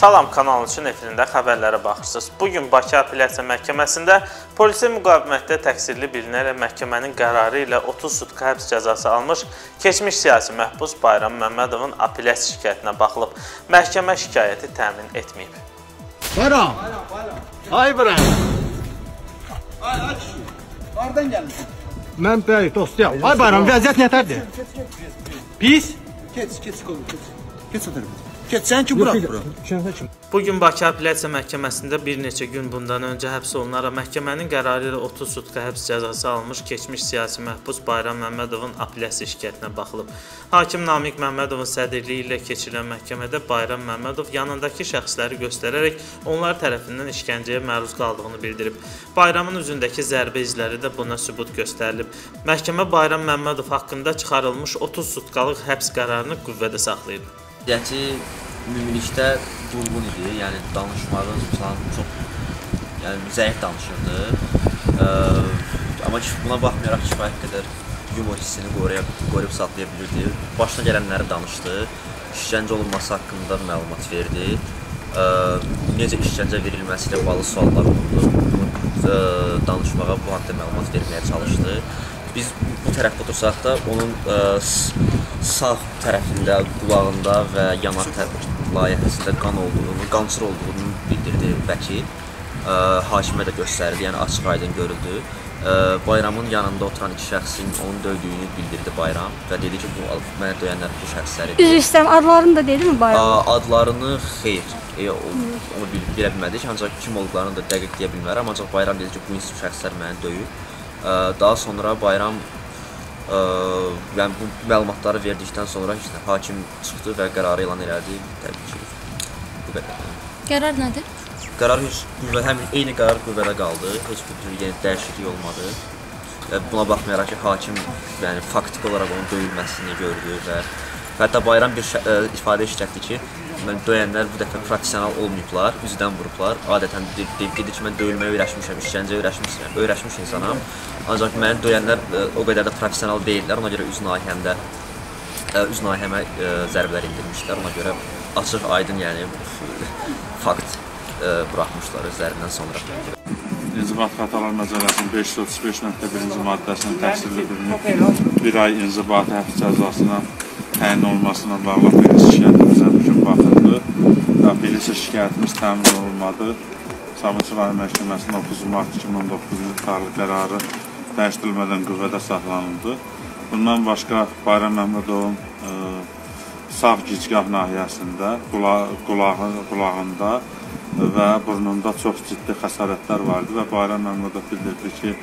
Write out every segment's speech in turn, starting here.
Salam, Kanal 3-ün efirində xəbərlərə baxırsınız. Bugün Bakı Apellyasiya Məhkəməsində polisə müqavimətdə təqsirli bilinərək məhkəmənin qərarı ilə 30 sutka həbs cəzası almış keçmiş siyasi məhbus Bayram Məmmədovun apellyasiya şikayətinə baxılıb. Məhkəmə şikayəti təmin etməyib. Bayram! Ay Bayram! Ay kişi, hardan gəlmişsin? Mən bəy, dostuyam. Ay Bayram, vəziyyət nətərdir? Pis? Keç qolum, keç. Keç o tərəfə. Keç, sən ki, bırak bura. Bugün Bakı Apellyasiya Məhkəməsində bir neçə gün bundan öncə həbs olunaraq məhkəmənin qərarı ilə 30 sutka həbs cəzası almış keçmiş siyasi məhbus Bayram Məmmədovun apellyasiya şikayətinə baxılıb. Hakim Namiq Məmmədovun sədrliyi ilə keçirilən məhkəmədə Bayram Məmmədov yanındakı şəxsləri göstərərək onlar tərəfindən işgəncəyə məruz qaldığını bildirib. Bayramın üzündəki zərbə izləri də buna sübut göstərilib. Məhkəmə Bayram Məmmədov haqqında çıxarılmış 30 sutkalıq həbs qərarını qüvvədə saxlayıb. Dəci ümumilikdə durğun idi, yəni danışmağı çox zəif danışırdı. Amma buna baxmayaraq kifayət qədər yumor hissini qoruyub saxlaya bilirdi. Başına gələnləri danışdı, işgəncə olunması haqqında məlumat verdi. Necə işgəncə verilməsi ilə bağlı suallar oldu, danışmağa, bu haqda məlumat verməyə çalışdı. Biz bu tərəfdə otursaq da onun sağ tərəfində, qulağında və yanak layihəsində qansır olduğunu bildirdi vəkil. Hakimə də göstərdi, yəni açıq aydın görüldü. Bayramın yanında oturan iki şəxsin onun döydüyünü bildirdi Bayram və dedi ki, mənə döyənlər bu şəxsləri. Üzr istəyirəm, adlarını da dedi mi Bayram? Adlarını xeyr, onu bilə bilmədik, ancaq kim olduqlarını da dəqiq deyə bilmərəm, ancaq Bayram dedi ki, bu şəxslər məni döyüb. Daha sonra Bayram bu məlumatları verdikdən sonra hakim çıxdı və qərarı elan elədi. Təbii ki, bu qədər. Qərar nədir? Qərar eyni qərar qüvvədə qaldı, heç bir yeni dəyişiklik olmadı. Buna baxmayaraq ki, hakim faktik olaraq onun döyülməsini gördü və hətta Bayram bir ifadə işlətdi ki, döyənlər bu dəfə profesional olmayıblar, üzüdən vurublar. Adətən dedi ki, mən döyülməyə öyrəşmişəm, işgəncəyə öyrəşmiş insanam. Ancaq məni döyənlər o qədər də profesional deyirlər, ona görə üz nahiyəmə zərbələr indirmişlər. Ona görə açıq, aydın, yəni fakt buraxmışlar özlərindən sonra. İnzibat Xətalar Məcəlləsinin 535.1-ci maddəsinin təqsirli bilinib bir ay inzibati həbs cəzasına təyin olmasına bağlı apellyasiya şikayətimizə bugün baxıldı. Apellyasiya şikayətimiz təmin olunmadı. Sabunçu rayon məhkəməsinin 30 mart 2019-cu tarixli qərarı dəyişdirilmədən qüvvədə saxlanıldı. Bundan başqa Bayram Məmmədovun sağ gicgah nahiyəsində, qulağında və burnunda çox ciddi xəsarətlər vardı və Bayram Məmmədov bildirdi ki,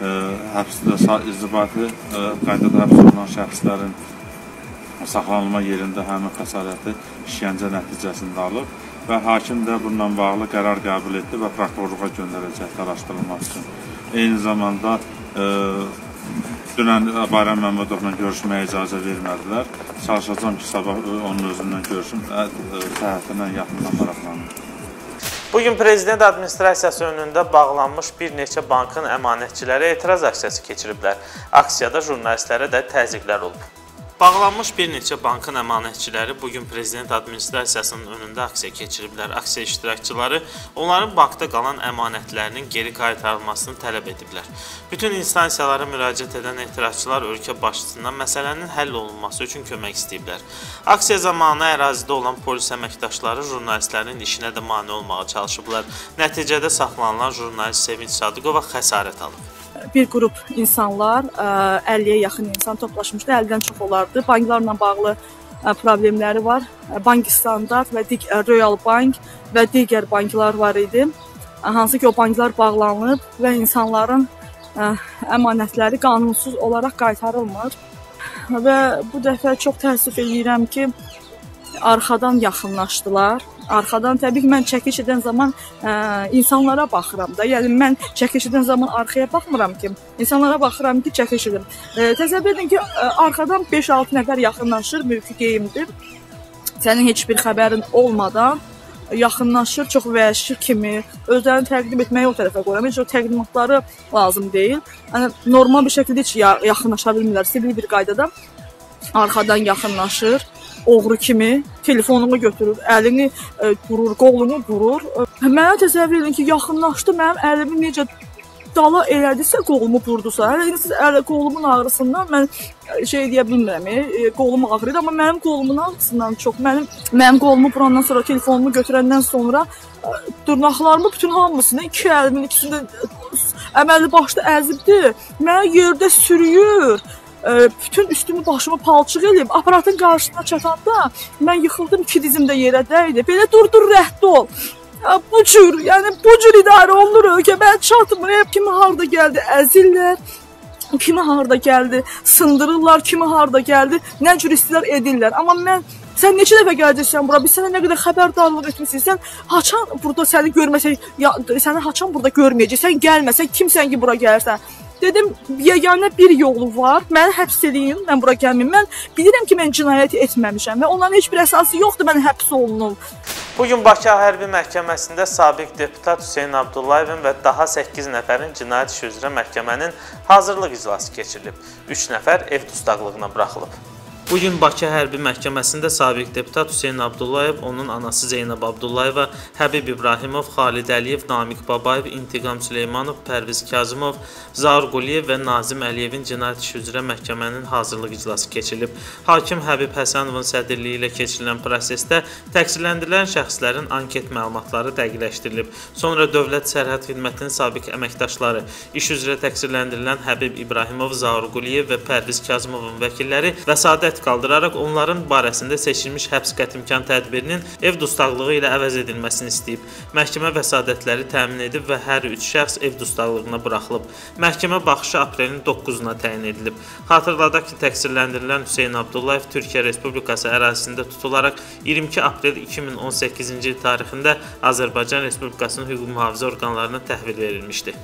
inzibati qaydada həbs olunan şəxslərin saxlanılma yerində həmin xəsarəti işgəncə nəticəsində alıb və hakim də bununla bağlı qərar qəbul etdi və prokurorluğa göndərəcəkdir araşdırılması üçün. Eyni zamanda dünən Bayram Məmmədovla görüşməyə icazə vermədilər. Çalışacağım ki, sabah onun özündən görüşüm, səhhətindən yaxından maraqlanır. Bugün Prezident Administrasiyası önündə bağlanmış bir neçə bankın əmanətçiləri etiraz aksiyası keçiriblər. Aksiyada jurnalistlərə də təzyiqlər olub. Bağlanmış bir neçə bankın əmanətçiləri bugün Prezident Administrasiyasının önündə aksiya keçiriblər. Aksiya iştirakçıları onların bankda qalan əmanətlərinin geri qaytarılmasını tələb ediblər. Bütün instansiyalara müraciət edən etirazçılar ölkə başçısından məsələnin həll olunması üçün kömək istəyiblər. Aksiya zamanı ərazidə olan polis əməkdaşları jurnalistlərin işinə də mane olmağa çalışıblar. Nəticədə saxlanılan jurnalist Sevinç Sadıqova xəsarət alıb. Bir qrup insanlar, 50-yə yaxın insan toplaşmışdı, 50-dən çox olardı. Banklarla bağlı problemləri var. Bank Standart və Royal Bank və digər banklar var idi. Hansı ki, o banklar bağlanıb və insanların əmanətləri qanunsuz olaraq qaytarılmır. Və bu dəfə çox təəssüf edirəm ki, arxadan yaxınlaşdılar. Arxadan, təbii ki, mən çəkiş edən zaman insanlara baxıram da. Yəni, mən çəkiş edən zaman arxaya baxmıram ki, insanlara baxıram ki, çəkiş edim. Təsəvvür edin ki, arxadan 5-6 nəfər yaxınlaşır, mülki geyimdir. Sənin heç bir xəbərin olmadan yaxınlaşır, çox vəhşi kimi, özlərini təqdim etməyi o tərəfə qoyuram. Heç o təqdimatları lazım deyil. Yəni, normal bir şəkildə heç yaxınlaşa bilmirlər. Sivil bir qaydada arxadan yaxınlaşır. oğru kimi telefonumu götürür, əlini vurur, qolunu vurur. Mənə təsəvvür edin ki, yaxınlaşdı, mənim əlimi necə dala elədisə, qolumu vurdusa. Hələ siz qolumun ağrısından mən şey deyə bilmirəm, qolum ağrıyır, amma mənim qolumun ağrısından çox, mənim qolumu vurandan sonra, telefonumu götürəndən sonra dırnaqlarımı bütün hamısını, iki əlimin ikisini əməlli başda əzibdi. Mənə yerdə sürüyür. Bütün üstümü, başımı palçıq eləyib. Aparatın qarşısına çatanda mən yıxıldım, iki dizim də yerə dəydi. Belə dur, rəhd ol. Bu cür idarə olunur ki, mən çatmır. Kimi harda gəldi, əzirlər. Kimi harda gəldi, sındırırlar. Kimi harda gəldi, nə cür istilər edirlər. Amma sən neçə dəfə gələcəksən bura, biz sənə nə qədər xəbərdarlıq etmişsin, sən haçan burada səni görməsək, səni haçan burada görməyəcək, sən gəlməsən, kimsən ki bura gəlirsən. Dedim, yeganə bir yolu var, məni həbs edin, mən bura gəlməyim. Mən bilirəm ki, mən cinayət etməmişəm və onların heç bir əsası yoxdur, mən həbs olunum. Bugün Bakı Hərbi Məhkəməsində sabiq deputat Hüseyn Abdullayevin və daha 8 nəfərin cinayət işi üzrə məhkəmənin hazırlıq iclası keçirilib. 3 nəfər ev dustaqlığına buraxılıb. Bugün Bakı Hərbi Məhkəməsində sabiq deputat Hüseyn Abdullayev, onun anası Zeynəb Abdullayeva, Həbib İbrahimov, Xalid Əliyev, Namiq Babayev, İntiqam Süleymanov, Pərviz Kazımov, Zaur Quliyev və Nazim Əliyevin cinayət işi üzrə məhkəmənin hazırlıq iclası keçirilib. Hakim Həbib Həsənovun sədrliyi ilə keçirilən prosesdə təqsirləndirilən şəxslərin anket məlumatları dəqiqləşdirilib. Sonra Dövlət Sərhəd Xidmətinin sabiq əməkdaşları, iş üzrə təqsirləndirilən Həbib İbrahimov, Zaur Quliyev və Pərviz Kazımovun vəkilləri vəsadət qaldıraraq onların barəsində seçilmiş həbs qətimkan tədbirinin ev dustaqlığı ilə əvəz edilməsini istəyib. Məhkəmə vəsadətləri təmin edib və hər 3 şəxs ev dustaqlığına buraxılıb. Məhkəmə baxışı aprelin 9-una təyin edilib. Xatırladaq ki, təqsirləndirilən Hüseyn Abdullayev Türkiyə Respublikası ərazisində tutularaq 22 aprel 2018-ci il tarixində Azərbaycan Respublikasının hüquq mühafizə orqanlarına təhvil verilmişdi.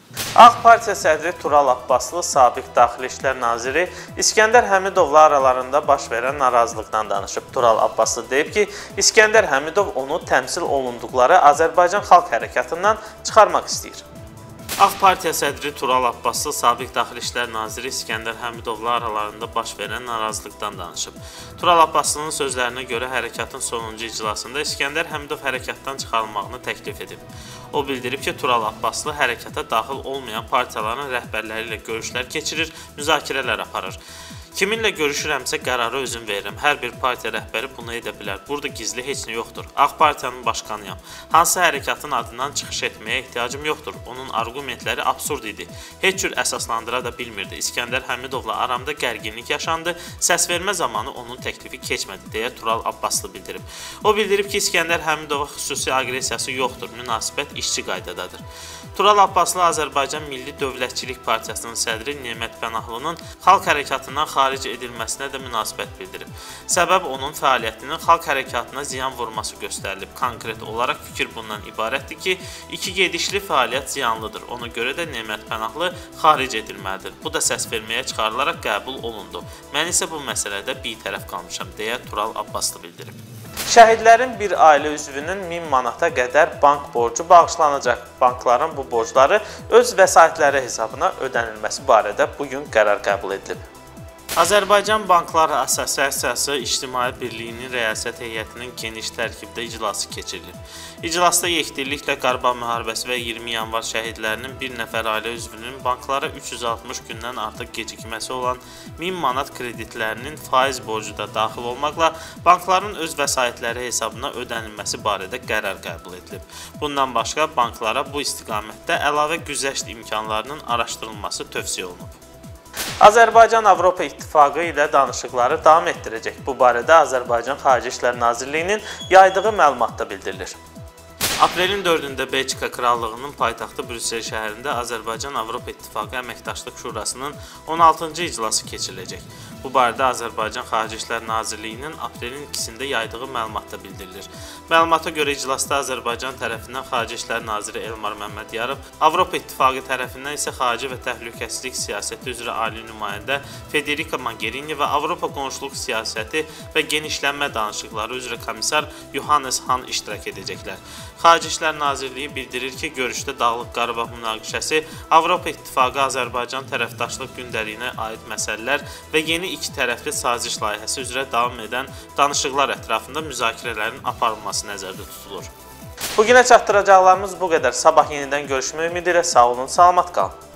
AK Partiya sədri Tural Abbaslı, sabiq Daxili İşlər Naziri İskəndər Həmidovla aralarında baş verən narazılıqdan danışıb. Tural Abbaslı deyib ki, İskəndər Həmidov onu təmsil olunduqları Azərbaycan Xalq Hərəkatından çıxarmaq istəyir. AK Partiya sədri Tural Abbaslı, sabiq Daxili İşlər Naziri İskəndər Həmidovla aralarında baş verən narazılıqdan danışıb. Tural Abbaslının sözlərinə görə hərəkatın sonuncu iclasında İskəndər Həmidov hərəkatdan çıxarılmağını təklif edib. O bildirib ki, Tural Abbaslı hərəkata daxil olmayan partiyaların rəhbərləri ilə görüşlər keçirir, müzakirələr aparır. Kiminlə görüşürəmsə qərarı özüm verirəm. Hər bir partiya rəhbəri bunu edə bilər. Burada gizli heç nə yoxdur. AK Partiyanın başqanıyam. Hansı hərəkatın adından çıxış etməyə ehtiyacım yoxdur. Onun argumentləri absurd idi. Heç cür əsaslandıra da bilmirdi. İskəndər Həmidovla aramda gərginlik yaşandı. Səsvermə zamanı onun təklifi keçmədi, deyə Tural Abbaslı bildirib. O bildirib ki, İskəndər Həmidova xüsusi aqressiyası yoxdur. Münasibət işçi qaydadadır. Tural Abbaslı Azərbaycan Milli Dövlətçilik Partiyasının sədri Nemət Pənahlının xalq hərəkatından xaric edilməsinə də münasibət bildirib. Səbəb onun fəaliyyətinin xalq hərəkatına ziyan vurması göstərilib. Konkret olaraq fikir bundan ibarətdir ki, iki gedişli fəaliyyət ziyanlıdır. Ona görə də Nemət Pənahlı xaric edilməlidir. Bu da səsverməyə çıxarılaraq qəbul olundu. Mən isə bu məsələdə bitərəf qalmışam, deyə Tural Abbaslı bildirib. Şəhidlərin bir ailə üzvünün 1000 manata qədər bank borcu bağışlanacaq. Bankların bu borcları öz vəsaitləri hesabına ödənilməsi barədə bugün qərar qəbul edilib. Azərbaycan Banklar Assosiasiyası İctimai Birliyinin Rəyasət Heyətinin geniş tərkibdə iclası keçirilib. İclasda yekdilliklə Qarabağ müharibəsi və 20 yanvar şəhidlərinin bir nəfər ailə üzvünün banklara 360 gündən artıq gecikməsi olan 1000 manat kreditlərinin faiz borcu da daxil olmaqla bankların öz vəsaitləri hesabına ödənilməsi barədə qərar qəbul edilib. Bundan başqa banklara bu istiqamətdə əlavə güzəşt imkanlarının araşdırılması tövsiyə olunub. Azərbaycan Avropa İttifaqı ilə danışıqları davam etdirəcək. Bu barədə Azərbaycan Xarici İşlər Nazirliyinin yaydığı məlumatda bildirilir. Aprelin 4-də Belçika Krallığının paytaxtı Brüssel şəhərində Azərbaycan Avropa İttifaqı Əməkdaşlıq Şurasının 16-cı iclası keçiriləcək. Bu barədə Azərbaycan Xarici İşlər Nazirliyinin aprelin 2-sində yaydığı məlumatda bildirilir. Məlumata görə iclasda Azərbaycan tərəfindən Xarici İşlər Naziri Elmar Məmmədiyarov, Avropa İttifaqı tərəfindən isə Xarici və Təhlükəsizlik Siyasəti üzrə Ali nümayəndə Federica Mogherini və Avropa Qonşuluq Siyasəti və Genişlənmə Danışıqları üzrə komissar Johannes Hahn iştirak edəcəklər. Xarici İşlər Nazirliyi bildirir ki, görüşdə Dağlıq Qarabağ münaqişəsi, Avropa İttifaqı Azərbaycan tərəfdaşlıq gündəliyinə aid məsələlər və yeni yeni iki tərəfli saziş layihəsi üzrə davam edən danışıqlar ətrafında müzakirələrin aparılması nəzərdə tutulur. Bugünə çatdıracaqlarımız bu qədər. Sabah yenidən görüşmək ümidi ilə sağ olun, salamat qalın.